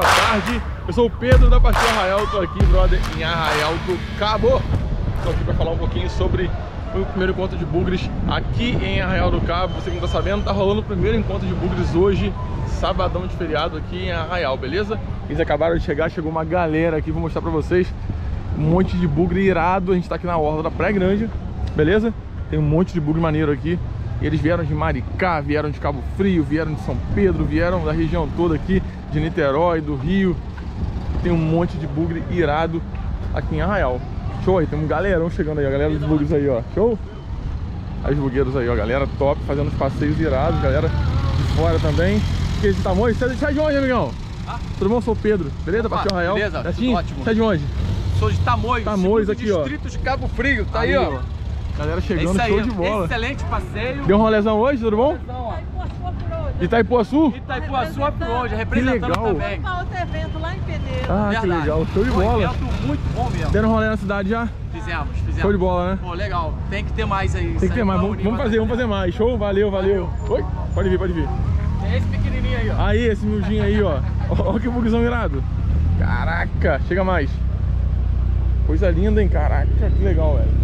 boa tarde. Eu sou o Pedro da Pastor Arraial, tô aqui, brother, em Arraial do Cabo. Tô aqui para falar um pouquinho sobre o primeiro encontro de bugres aqui em Arraial do Cabo. Você que não tá sabendo, tá rolando o primeiro encontro de bugres hoje, sabadão de feriado aqui em Arraial, beleza? Eles acabaram de chegar, chegou uma galera aqui, vou mostrar pra vocês. Um monte de bugre irado, a gente tá aqui na orla da Praia Grande, beleza? Tem um monte de bugre maneiro aqui. Eles vieram de Maricá, vieram de Cabo Frio, vieram de São Pedro, vieram da região toda aqui, de Niterói, do Rio. Tem um monte de bugre irado aqui em Arraial. Show aí, tem um galerão chegando aí, a galera dos bugres aí, ó. Show? Aí os bugueiros aí, ó, galera top, fazendo os passeios irados, galera de fora também. Que esse tamanho, você é de onde, amigão? Ah? Tudo bom? Eu sou o Pedro, beleza? Pastor Arraial. Beleza, tudo ótimo. Você é de onde? Sou de Tamoios. Tamoios aqui, ó. Distrito de Cabo Frio, tá aí, ó. Galera chegando, show de bola. Excelente passeio. Deu um rolezão hoje, tudo bom? Itaipuaçu? Itaipuaçu hoje, representando legal. também. Outro evento lá em Peneira. Ah, Verdade. que legal, show de bola. Evento muito bom mesmo. Deram um rolê na cidade já? Fizemos. Show de bola, né? Pô, legal. Tem que ter mais aí. Tem que ter mais, vamos fazer mais. Show, valeu. Oi? Pode vir. Tem esse pequenininho aí, ó. Aí, esse miudinho aí, ó. Olha que bugzão irado. Caraca, chega mais. Coisa linda, hein? Caraca, que legal, velho.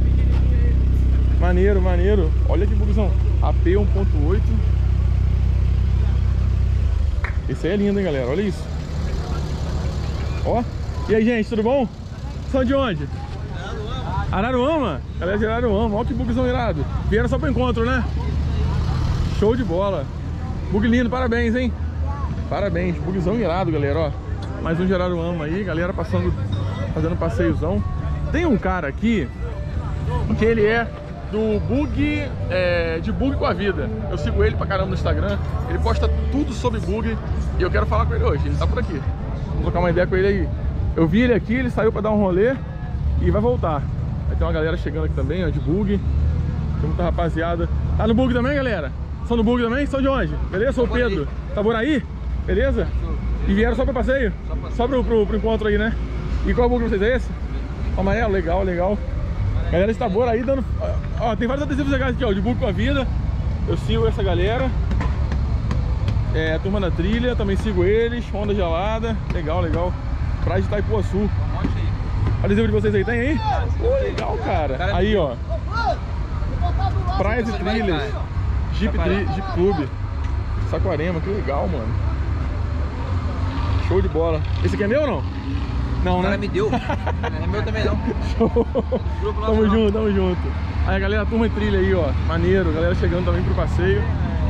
Maneiro. Olha que bugzão. AP 1.8. Esse aí é lindo, hein, galera? Olha isso. Ó. E aí, gente, tudo bom? São de onde? Araruama. Galera de Araruama. Olha que bugzão irado. Vieram só pro encontro, né? Show de bola. Bug lindo, parabéns, hein? Parabéns. Bugzão irado, galera, ó. Mais um de Araruama aí, galera passando, fazendo passeiozão. Tem um cara aqui que ele é do bug, de bug com a vida. Eu sigo ele pra caramba no Instagram. Ele posta tudo sobre bug e eu quero falar com ele hoje. Ele tá por aqui. Vamos trocar uma ideia com ele aí. Eu vi ele aqui, ele saiu pra dar um rolê e vai voltar. Vai ter uma galera chegando aqui também, ó, de bug. Tem muita rapaziada. Tá no bug também, galera? São do bug também? São de onde? Beleza? Sou o Pedro. Taboraí? Beleza? E vieram só pro passeio? Só pro encontro aí, né? E qual bug pra vocês é esse? O amarelo, legal. Galera de Taboraí dando... Ó, tem vários adesivos legais aqui, ó, de bug com a vida. Eu sigo essa galera. A turma da trilha, também sigo eles. Onda gelada, legal. Praia de Itaipuaçu. Adesivo de vocês aí, tem aí? Pô, legal, cara. Aí, ó. Praias e trilhas. Jeep Clube. Saquarema, que legal, mano. Show de bola. Esse aqui é meu ou não? Não, né? O cara me deu. Não é meu também não. Show. Tamo junto. Aí, galera, turma de trilha aí, ó. Maneiro. Galera chegando também pro passeio.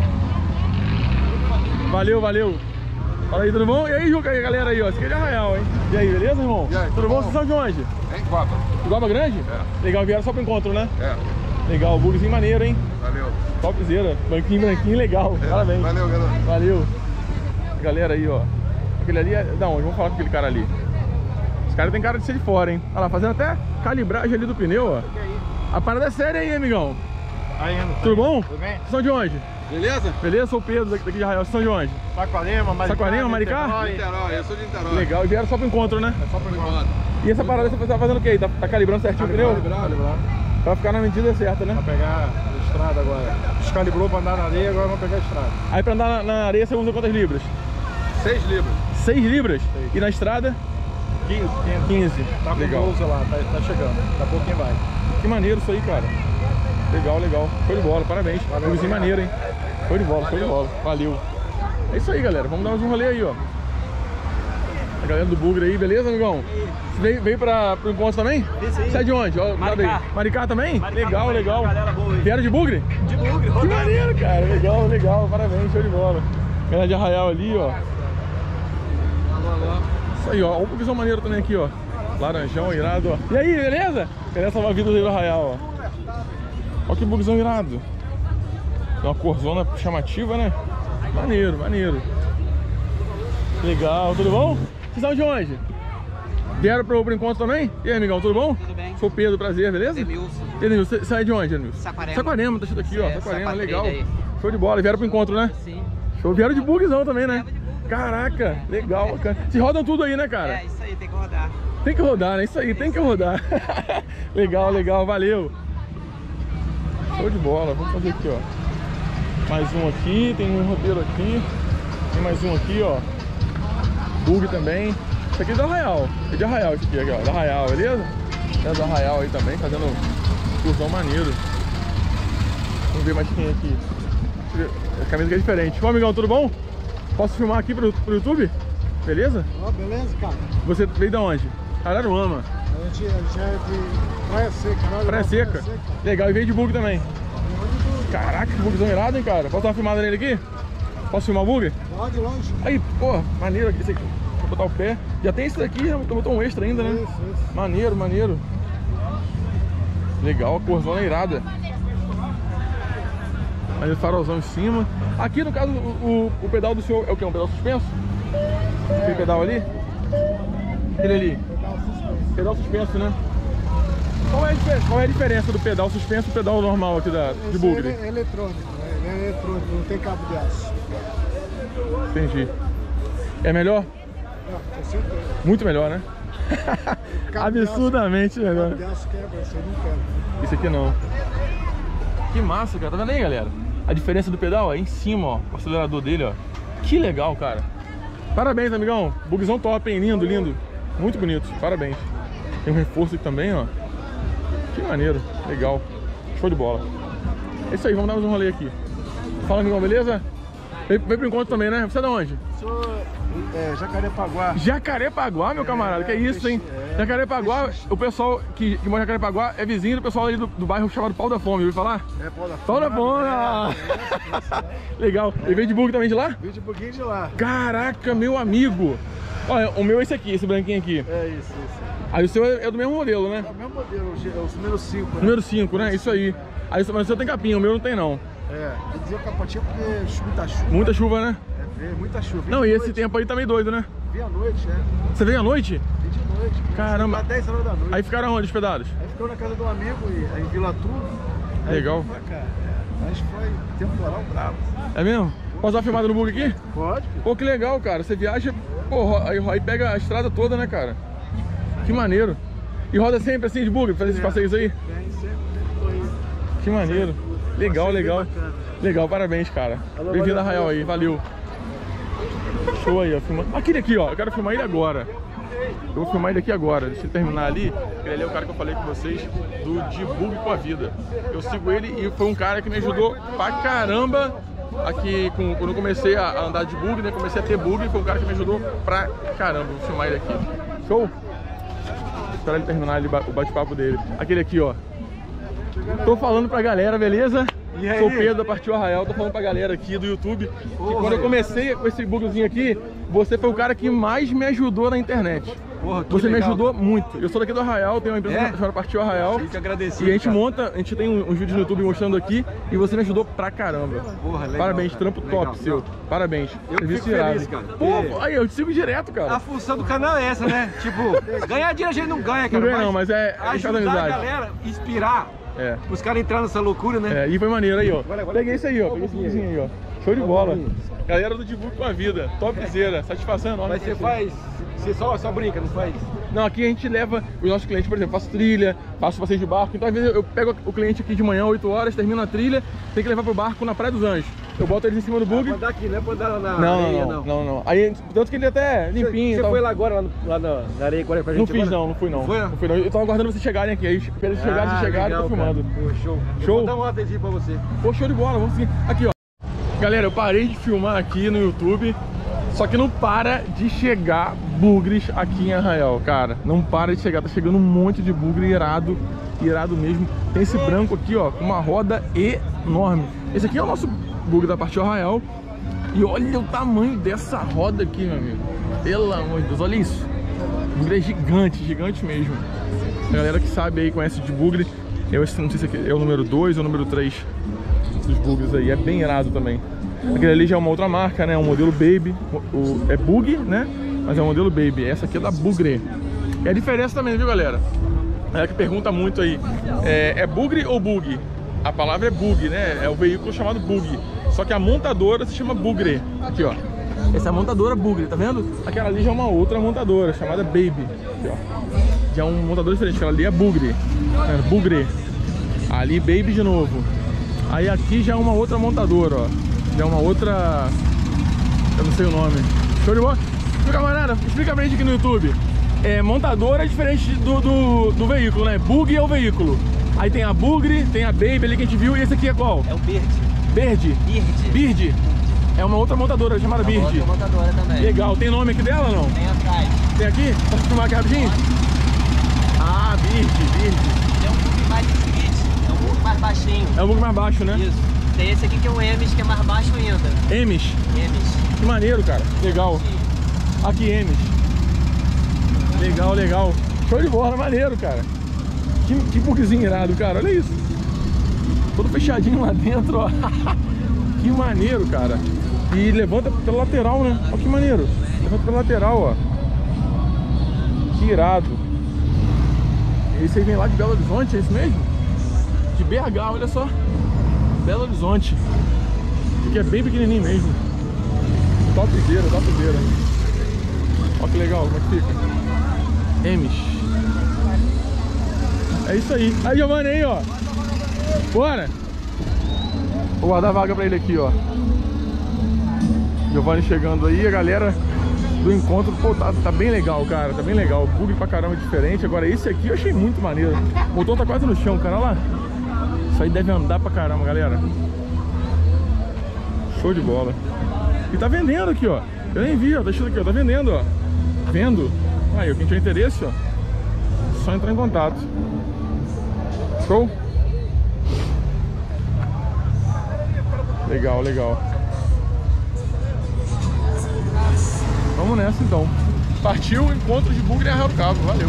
Valeu. Fala aí, tudo bom? E aí, Juca, aí, galera aí, ó. Esse aqui é de Arraial, hein? E aí, beleza, irmão? E aí, tudo bom? Vocês são de onde? Em Guaba. Guaba Grande? É. Legal, vieram só pro encontro, né? É. Legal, bugzinho maneiro, hein? Valeu. Topzera. Branquinho, legal. Parabéns. Valeu, galera. Valeu. Galera aí, ó. Aquele ali é da onde? Vamos falar com aquele cara ali. Esse cara tem cara de ser de fora, hein? Olha lá, fazendo até calibragem ali do pneu, ó. A parada é séria aí, amigão. Tudo bom? Tudo bem? Vocês são de onde? Beleza? Sou o Pedro daqui de Arraial. Vocês são de onde? Saquarema, Maricá? Niterói, eu sou de Niterói. Legal, e vieram só pro encontro, né? É só pro encontro. E essa parada você tá fazendo o quê? Tá calibrando certinho o pneu? Calibrado. Pra ficar na medida certa, né? Pra pegar a estrada agora. Descalibrou pra andar na areia, agora vamos pegar a estrada. Aí pra andar na areia você usa quantas libras? 6 libras. 6 libras? E na estrada? 15. Tá com legal. bolsa lá, tá chegando. Daqui a pouquinho vai. Que maneiro isso aí, cara. Legal. Show de bola, parabéns. Bugzinho maneiro, hein? Show de bola. Valeu. É isso aí, galera. Vamos dar mais um rolê aí, ó. A galera do bugre aí, beleza, amigão? Você veio pro encontro também? Você é de onde? Ó, Maricá também? Legal. Vieram de bugre? De bugre. Que maneiro, cara. Legal. Parabéns, show de bola. Galera de Arraial ali, ó. Isso aí, ó. Olha o bugzão maneiro também aqui, ó. Laranjão, irado, ó. E aí, beleza? Queria salvar a vida do Arraial, ó. Olha que bugzão irado. Tem uma corzona chamativa, né? Maneiro. Legal, tudo bom? Vocês são de onde? Vieram pro encontro também? E aí, amigão, tudo bom? Tudo bem. Sou o Pedro, prazer, beleza? Edmilson, você sai de onde, Edmilson? Saquarema, tá escrito aqui, ó. Saquarema, legal. Aí. Show de bola, vieram pro encontro, né? Sim. Show, vieram de bugzão também, né? Caraca, legal, cara. Vocês rodam tudo aí, né, cara? É, isso aí, tem que rodar. Tem que rodar, né? Isso aí, tem que rodar. Legal, valeu. Show de bola, vamos fazer aqui, ó. Mais um aqui, tem um roteiro aqui. Tem mais um aqui, ó. Bug também. Isso aqui é do Arraial. É de Arraial isso aqui, ó. Da Arraial, beleza? É do Arraial aí também, fazendo excursão maneiro. Vamos ver mais quem aqui. A camisa que é diferente. Bom, amigão, tudo bom? Posso filmar aqui pro YouTube? Beleza? Ó, beleza, cara? Você veio de onde? Araruama. A gente é de Praia Seca, né? Praia Seca. Legal, e veio de bug também. Caraca, que bugzão irado, hein, cara? Posso dar uma filmada nele aqui? Posso filmar o bug? Pode, longe. Aí, pô, maneiro aqui, esse aqui. Vou botar o pé. Já tem esse daqui, botou um extra ainda, né? Isso. Maneiro, maneiro. Legal, a corzona irada. Aí o farolzão em cima. Aqui, no caso, o pedal do senhor é o quê? Um pedal suspenso? Aquele pedal ali? Aquele ali? Pedal suspenso, né? Qual é a diferença do pedal suspenso e do pedal normal aqui de bugre? É eletrônico, né? Ele é eletrônico, não tem cabo de aço. Entendi. É melhor? Não, com certeza. Muito melhor, né? Absurdamente melhor. Cabo de aço quebra, você não quebra. Isso aqui não. Que massa, cara. Tá vendo aí, galera? A diferença do pedal é em cima, ó. O acelerador dele, ó. Que legal, cara. Parabéns, amigão. Bugzão top, hein? Lindo, lindo. Muito bonito. Parabéns. Tem um reforço aqui também, ó. Que maneiro. Legal. Show de bola. É isso aí, vamos dar mais um rolê aqui. Fala, amigão, beleza? Vem pro encontro também, né? Você é de onde? Sou Jacarepaguá. Jacarepaguá, meu camarada. Que é isso, hein? Jacarepaguá, o pessoal que mora em Jacarepaguá é vizinho do pessoal ali do bairro chamado Pau da Fome, ouviu falar? É, Pau da Fome. Pau da Fome! Legal. E veio de bug também de lá? Veio de buguinho de lá. Caraca, meu amigo! Olha, o meu é esse aqui, esse branquinho aqui. É isso. Aí o seu é do mesmo modelo, né? É o mesmo modelo, é o número 5, né? Número 5, né? Isso aí. Aí, mas o seu tem capinha, o meu não tem não. É, eu dizia capotinha porque muita chuva. Muita chuva, né? Muita chuva. Não, e esse tempo aí tá meio doido, né? Vi à noite, né? Você veio à noite? Vi de noite. Caramba. Às 10 horas da noite. Aí ficaram onde hospedados? Aí ficou na casa do amigo, em Vila Tudo. Legal. Mas foi temporal bravo. É mesmo? Posso dar uma filmada no bug aqui? Pode. Pô, que legal, cara. Você viaja, pô, aí pega a estrada toda, né, cara? Que maneiro. E roda sempre assim de bug, pra fazer esses passeios aí? Tem, sempre foi. Que maneiro. Legal, Passeio legal. bem bacana. Legal, parabéns, cara. Alô, Bem-vindo a valeu, Arraial aí, valeu. Show aí, ó. Filmando. Aquele aqui, ó. Eu quero filmar ele agora. Eu vou filmar ele aqui agora. Deixa ele terminar ali. Ele ali é o cara que eu falei com vocês do De Bug com a Vida. Eu sigo ele e foi um cara que me ajudou pra caramba aqui quando eu comecei a andar de bug, né? Comecei a ter bug, foi um cara que me ajudou pra caramba. Vou filmar ele aqui. Show? Esperar ele terminar ali, o bate-papo dele. Aquele aqui, ó. Tô falando pra galera, beleza? Sou o Pedro da Partiu Arraial, tô falando pra galera aqui do YouTube que quando eu comecei com esse bugzinho aqui, você foi o cara que mais me ajudou na internet. Porra, você legal. me ajudou muito. Eu sou daqui do Arraial, tenho uma empresa chamada Partiu Arraial. Tem que agradecer, e a gente cara. monta, a gente tem uns vídeos no YouTube mostrando aqui e você me ajudou pra caramba. Porra, legal, parabéns, cara. trampo Legal. top seu. Parabéns. Eu Serviço fico feliz, irado. cara. Pô, aí eu te sigo direto, cara. A função do canal é essa, né? Tipo, ganhar dinheiro a gente não ganha, cara. Não ganha não, mas é ajudar a amizade. galera, inspirar. É. Os caras entrarem nessa loucura, né? É, e foi maneiro aí, ó. Peguei esse aí, ó. Peguei esse bugzinho aí, ó. Show de bola. Galera do De Bug com a Vida. Topzera. Satisfação enorme. Mas você faz. Você só brinca, não faz? Não, aqui a gente leva os nossos clientes, por exemplo, faço trilha, faço passeio de barco. Então às vezes eu pego o cliente aqui de manhã, 8 horas, termino a trilha, tem que levar pro barco na Praia dos Anjos. Eu boto eles em cima do bug. Pra andar aqui, não é pra andar na Não, areia, não. Aí, tanto que ele é até limpinho. Você tal. foi lá agora, lá na areia agora pra gente? Não fiz agora? não fui não. Não foi? Não fui não. Eu tava aguardando vocês chegarem aqui. Aí esperei vocês chegarem e tô filmando. Pô, show. Show? Vou dar um atenção pra você. Pô, show de bola, vamos seguir. Aqui, ó. Galera, eu parei de filmar aqui no YouTube, só que não para de chegar bugres aqui em Arraial, cara. Não para de chegar, tá chegando um monte de bugre irado, irado mesmo. Tem esse branco aqui, ó, com uma roda enorme. Esse aqui é o nosso bugre da Partiu Arraial. E olha o tamanho dessa roda aqui, meu amigo. Pelo amor de Deus, olha isso. O bugre é gigante, gigante mesmo. A galera que sabe aí, conhece de bugre. Eu não sei se aqui é o número 2 ou o número 3 dos bugs aí. É bem irado também. Aquele ali já é uma outra marca, né? Um modelo Baby. É bug, né? Mas é um modelo Baby. Essa aqui é da Bugre. E a diferença também, viu, galera? É que pergunta muito aí. É bugre ou bug? A palavra é bug, né? É o veículo chamado bug. Só que a montadora se chama Bugre. Aqui, ó. Essa é a montadora Bugre, tá vendo? Aquela ali já é uma outra montadora, chamada Baby. Aqui, ó. Já é um montador diferente. Aquela ali é Bugre. Bugre. Ali Baby de novo. Aí aqui já é uma outra montadora, ó. Já é uma outra... eu não sei o nome. Show de bola? Camarada, explica pra gente aqui no YouTube. Montadora é diferente do veículo, né? Bug é o veículo. Aí tem a Bugre, tem a Baby ali que a gente viu. E esse aqui é qual? É o Bird. Bird? Bird? É uma outra montadora chamada Bird. Outra montadora também. Legal. Tem nome aqui dela ou não? Tem atrás. Tem aqui? Posso filmar aqui rapidinho? Ah, Bird. É um bug mais street. É um bug mais baixinho. É um bug mais baixo, né? Isso. Tem esse aqui que é o Emis, que é mais baixo ainda. Emis? Emis. Que maneiro, cara. Legal. Aqui, Emis. Legal. Show de bola, maneiro, cara. Que bugzinho irado, cara. Olha isso. Todo fechadinho lá dentro, ó. Que maneiro, cara. E levanta pela lateral, né? Olha que maneiro. Levanta pela lateral, ó. Que irado. Esse aí vem lá de Belo Horizonte, é isso mesmo? De BH, olha só. Belo Horizonte. Que é bem pequenininho mesmo. Topzera. Olha que legal, como é que fica. Emis. É isso aí. Aí, Giovanni, aí, ó. Bora. Vou guardar a vaga pra ele aqui, ó. Giovanni chegando aí, a galera do encontro. Pô, tá bem legal, cara. Tá bem legal. Bug pra caramba diferente. Agora, esse aqui eu achei muito maneiro. O motor tá quase no chão, cara. Olha lá. Isso aí deve andar pra caramba, galera. Show de bola. E tá vendendo aqui, ó. Eu nem vi, ó. Tá escrito aqui, ó. Tá vendendo, ó. Vendo. Aí, quem tiver interesse, ó. Só entrar em contato. Show? Legal. Vamos nessa então. Partiu o encontro de Bugre em Arraial do Cabo. Valeu.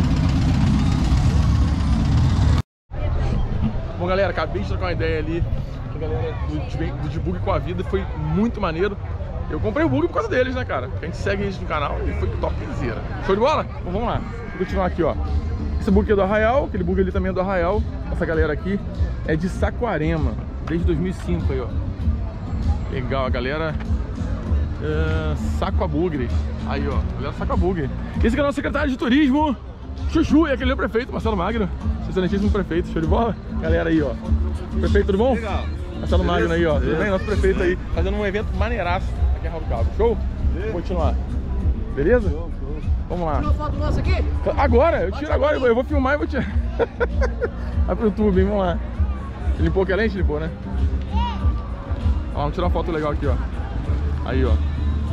Bom, galera, acabei de trocar uma ideia ali com a galera do de Bug com a Vida. Foi muito maneiro. Eu comprei o Bug por causa deles, né, cara? A gente segue eles no canal e foi topzera. Show de bola? Bom, vamos lá. Vou continuar aqui, ó. Esse bug aqui é do Arraial, aquele bug ali também é do Arraial. Essa galera aqui é de Saquarema, desde 2005 aí, ó. Legal, a galera Saquabugre. Aí, ó, a galera Saquabugre. Esse aqui é o nosso secretário de turismo, Chuchu, e aquele é o prefeito, Marcelo Magno. Excelentíssimo prefeito, show de bola. Galera aí, ó. Prefeito, tudo bom? Legal. Marcelo Magno aí, ó. Tudo bem? Nosso prefeito aí, fazendo um evento maneiraço aqui em Arraial do Cabo. Show? Vou continuar. Beleza? Vamos lá. Tirou foto nossa aqui? Agora, eu tiro agora, eu vou filmar e vou tirar. Vai pro YouTube, hein? Vamos lá. Limpou aqui a lente? Limpou, né? Ó, vamos tirar uma foto legal aqui, ó. Aí, ó.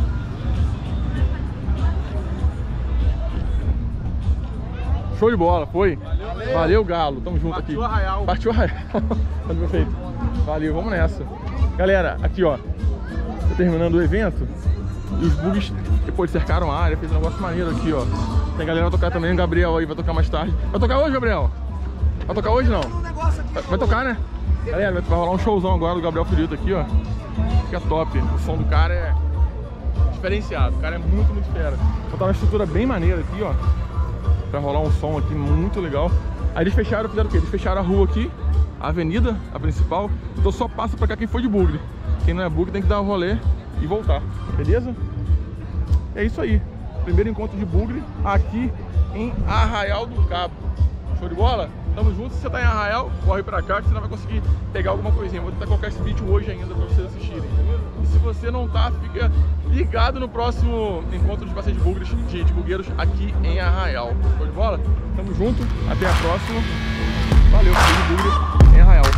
Show de bola, foi? Valeu, Galo. Tamo junto aqui. Partiu Arraial. Valeu, perfeito. Valeu, vamos nessa. Galera, aqui, ó. Tô terminando o evento. E os bugs, depois cercaram a área, fez um negócio maneiro aqui, ó. Tem galera vai tocar também, o Gabriel aí vai tocar mais tarde. Vai tocar hoje, Gabriel? Vai tocar hoje, não? Vai tocar, né? Galera, vai rolar um showzão agora do Gabriel Furito aqui, ó. Fica top. O som do cara é diferenciado. O cara é muito fera. Botar uma estrutura bem maneira aqui, ó. Pra rolar um som aqui muito legal. Aí eles fecharam, fizeram o quê? Eles fecharam a rua aqui, a avenida, a principal. Então só passa pra cá quem for de bugre. Quem não é bugre tem que dar um rolê e voltar, beleza? É isso aí, primeiro encontro de bugre aqui em Arraial do Cabo. Show de bola? Tamo junto, se você tá em Arraial, corre pra cá que você não vai conseguir pegar alguma coisinha. Vou tentar colocar esse vídeo hoje ainda pra vocês assistirem. E se você não tá, fica ligado no próximo encontro de passeio de bugres, de bugueiros aqui em Arraial. Show de bola? Tamo junto, até a próxima. Valeu, passeio de bugre em Arraial.